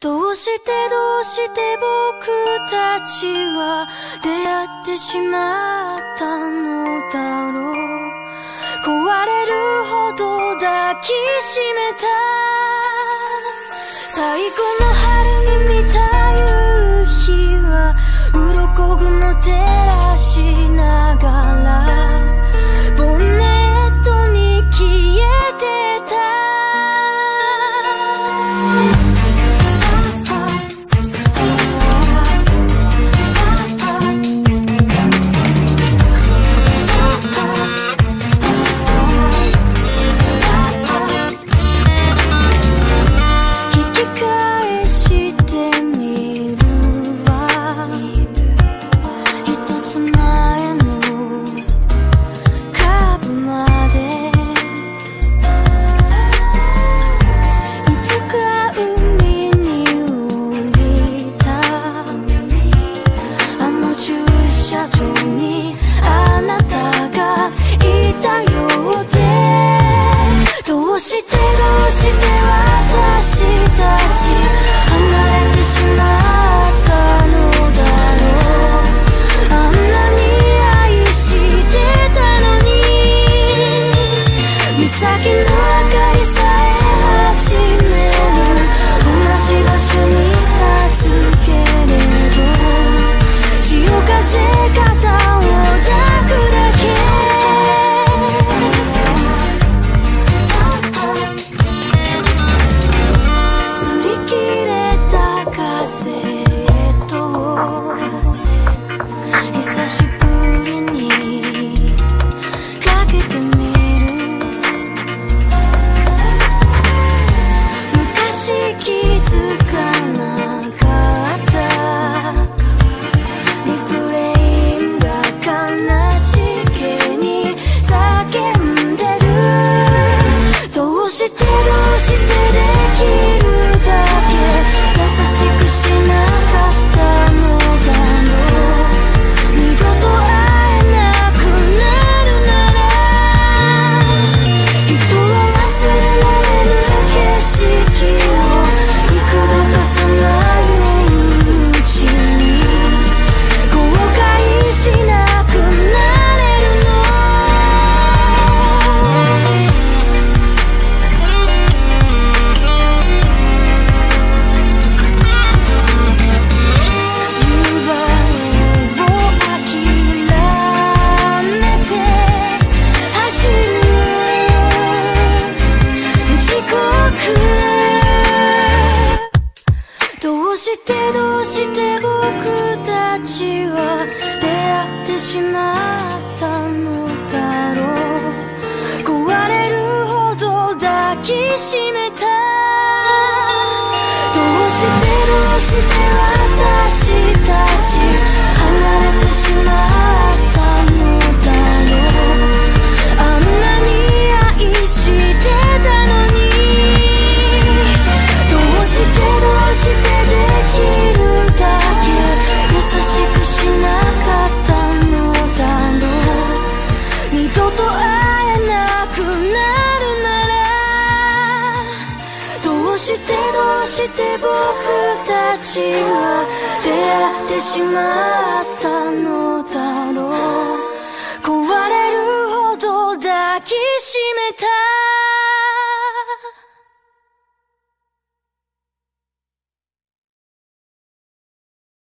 どうして僕たちは出会ってしまったのだろう。壊れるほど抱きしめた最後の春に見た夕日は鱗雲照らしながらボンネットに消えてた。どうして私たち離れてしまったのだろう。あんなに愛してたのに岬の明かりさえ始める同じ場所に立つけれど潮風肩を抱くだけ。どうして僕たちは出会ってしまったのだろう。壊れるほど抱きしめた。どうして私たち離れてしまったのだろう。あんなに愛してたのにどうしてできるだけ優しくしなかったのだろう。二度と会えなくなるならどうして僕たちは出会ってしまったのだろう。壊れるほど抱きしめた。